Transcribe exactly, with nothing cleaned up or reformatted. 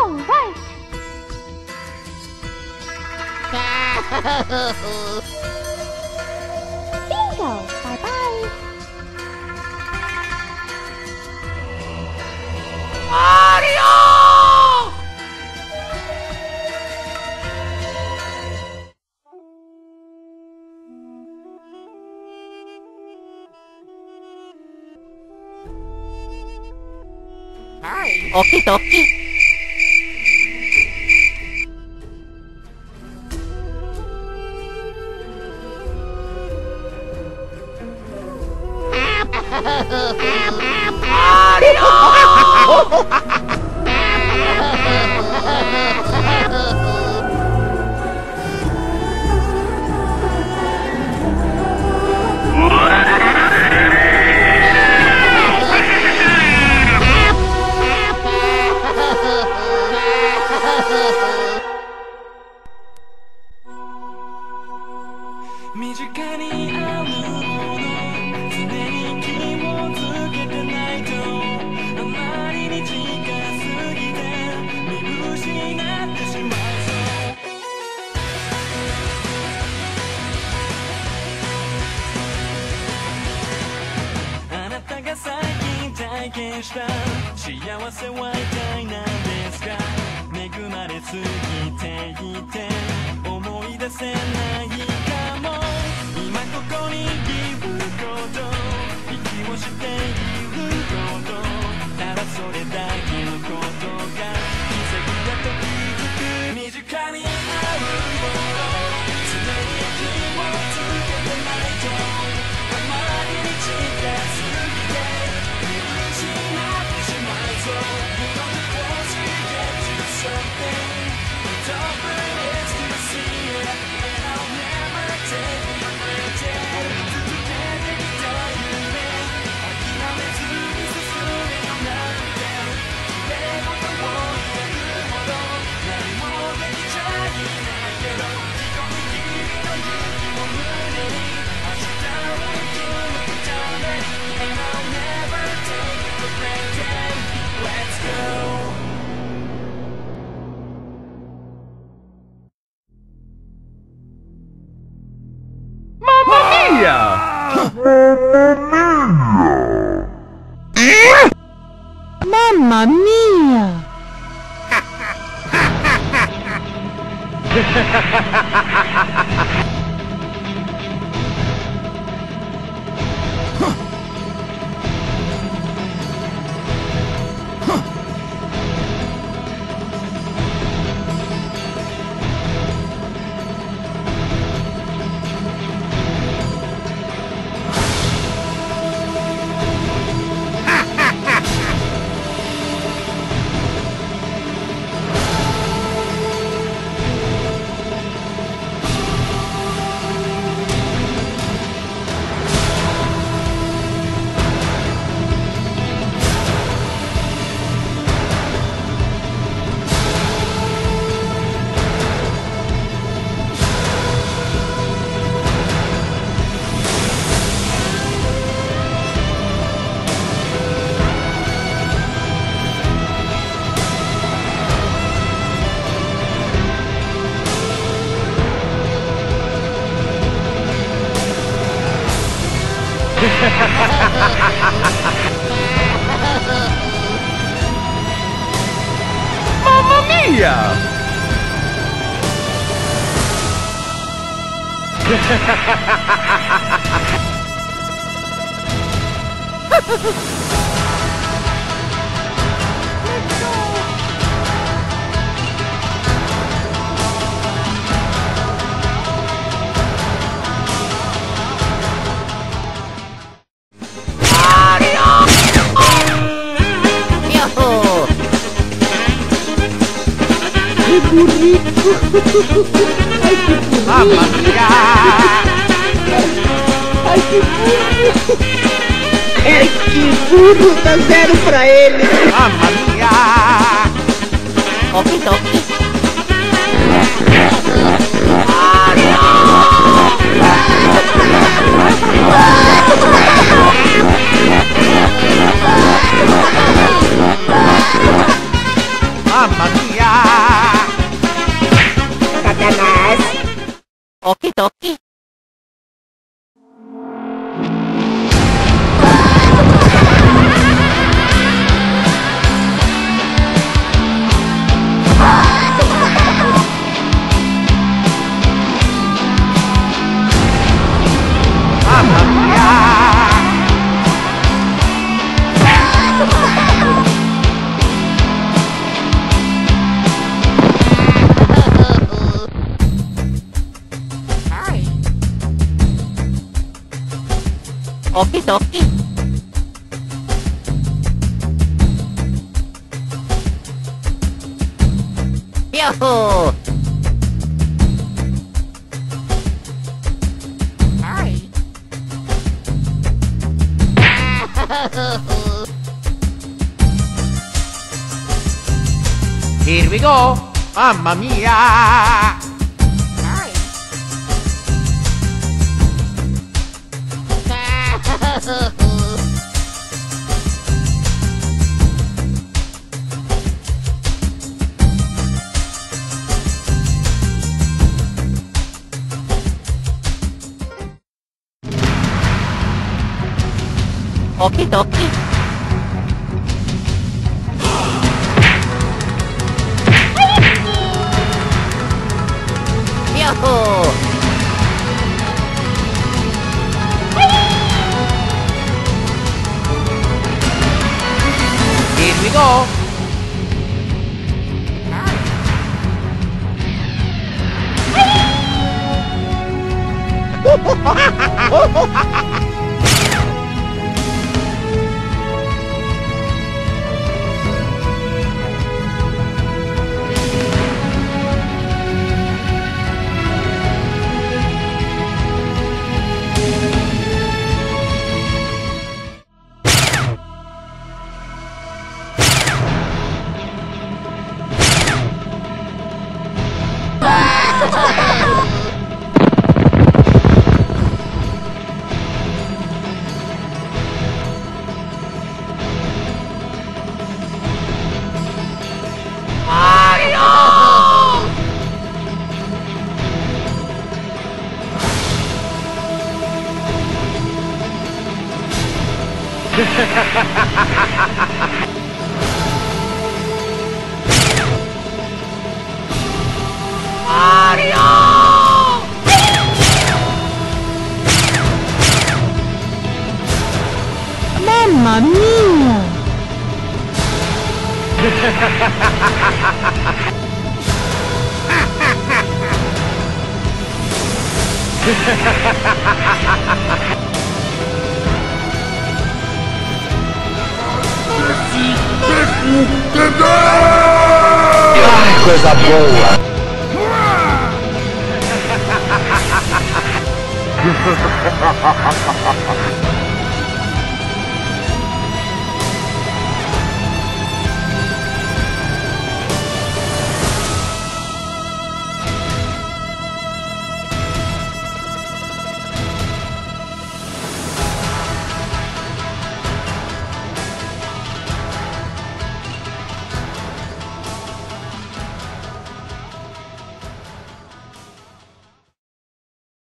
Alright. Bingo. Bye-bye. Mario! Okie dokie. Mario! 身近にあるもの常に気をつけてないとあまりに近すぎて見失ってしまいそうあなたが最近体験した幸せは一体何ですか恵まれすぎていて思い出せないかも今ここにいること息をしていることただそれだけのことが奇跡だと気づく身近にあるもの常に気をつけてないとあまりに近すぎて見失ってしまいそう Once we get to something don't bring it to see it and I'll never take it for granted 続けてきた夢諦めずに進めよなんて綺麗事を言えるほど何もできちゃいないけど一人きりの勇気を胸に明日を生き抜くために and I'll never take it for granted Let's go Mamma mia! Mamma mia! Que bonito! Ai, que bonito! Mamma mia! Ai, que burro! Ai, que burro! Dá zero pra ele! Mamma mia! Okie dokie! Mamma mia! toque. Yahoo! Hi. Here we go! Mamma mia! Hi. Okie dokie. Yahoo! Here we go! Mamma mia! Ai, coisa boa!